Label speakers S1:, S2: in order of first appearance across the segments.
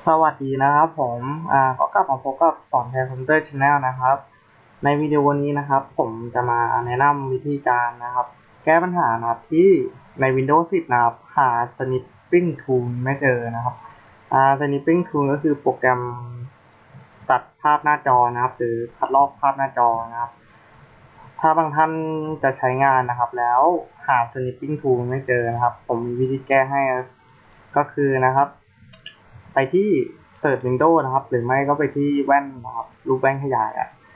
S1: สวัสดีนะครับผมก็กลับมาพบกับสอนแทนคอมพิวเตอร์ชาแนลนะครับในวิดีโอนี้นะครับผมจะมาแนะนำวิธีการนะครับแก้ปัญหานะครับที่ใน Windows 10นะครับหา Snipping Tool ไม่เจอนะครับSnipping Tool ก็คือโปรแกรมตัดภาพหน้าจอนะครับหรือคัดลอกภาพหน้าจอนะครับถ้าบางท่านจะใช้งานนะครับแล้วหา Snipping Tool ไม่เจอนะครับผมมีวิธีแก้ให้ก็คือนะครับไปที่เสิร์ช Windows นะครับหรือไม่ก็ไปที่แว่นนะครับรูปแว่นขยาย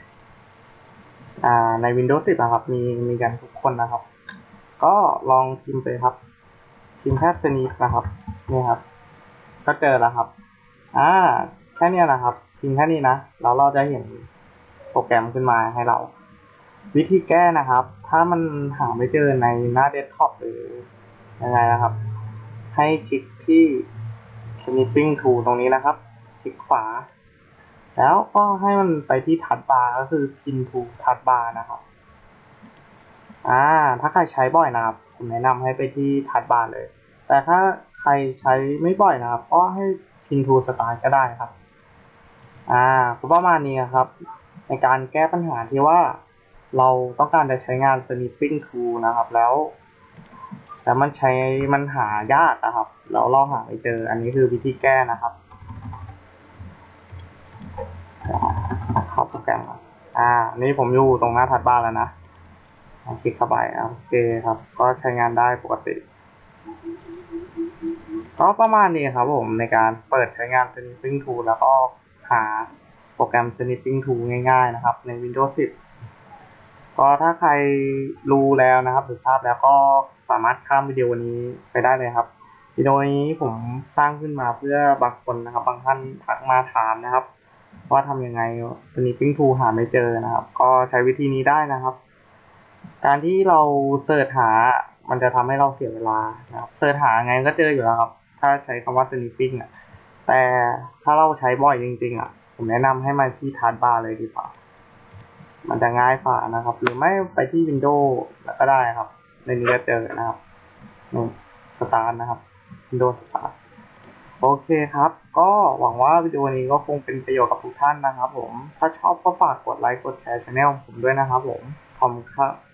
S1: ใน Windows 10นะครับมีกันทุกคนนะครับก็ลองพิมพ์ไปครับพิมพ์แค่ Snip นะครับนี่ครับก็เจอแล้วครับแค่นี้นะครับพิมพ์แค่นี้นะแล้วเราจะเห็นโปรแกรมขึ้นมาให้เราวิธีแก้นะครับถ้ามันหาไม่เจอในหน้าเดสก์ท็อปหรือยังไงนะครับให้คลิกที่ Snipping Tool ตรงนี้นะครับคลิกขวาแล้วก็ให้มันไปที่ทัชบาร์ก็คือพินทูทัชบาร์นะครับถ้าใครใช้บ่อยนะครับผมแนะนำให้ไปที่ทัชบาร์เลยแต่ถ้าใครใช้ไม่บ่อยนะครับก็ให้พินทูสตาร์ทก็ได้ครับก็ประมาณนี้ครับในการแก้ปัญหาที่ว่าเราต้องการจะใช้งาน Snipping Tool นะครับแล้วมันหายากนะครับแล้วเราหาไม่เจออันนี้คือวิธีแก้นะครับเข้าโปรแกรมนี่ผมอยู่ตรงหน้าทัชบาร์แล้วนะคลิกเข้าไปโอเคครับก็ใช้งานได้ปกติก็ประมาณนี้ครับผมในการเปิดใช้งาน Snipping Tool แล้วก็หาโปรแกรม Snipping Tool ง่ายๆนะครับใน Windows 10ก็ถ้าใครรู้แล้วนะครับหรือทราบแล้วก็สามารถข้ามวิดีโอนี้ไปได้เลยครับวิดีโอนี้ผมสร้างขึ้นมาเพื่อบางคนนะครับบางท่านทักมาถามนะครับว่าทำยังไง Snipping Tool หาไม่เจอนะครับก็ใช้วิธีนี้ได้นะครับการที่เราเสิร์ชหามันจะทำให้เราเสียเวลานะครับเสิร์ชหาไงก็เจออยู่แล้วครับถ้าใช้คำว่า Snipping แต่ถ้าเราใช้บ่อยจริงๆผมแนะนำให้มาที่ทัชบาร์เลยดีกว่ามันจะง่ายกว่านะครับหรือไม่ไปที่ Windows ก็ได้ครับในนี้จะเจอนะครับสตาร์ทนะครับ Windows สตาร์ทโอเคครับก็หวังว่าวิดีโอนี้ก็คงเป็นประโยชน์กับทุกท่านนะครับผมถ้าชอบก็ฝากกดไลค์กดแชร์ช่องผมด้วยนะครับผมขอบคุณครับ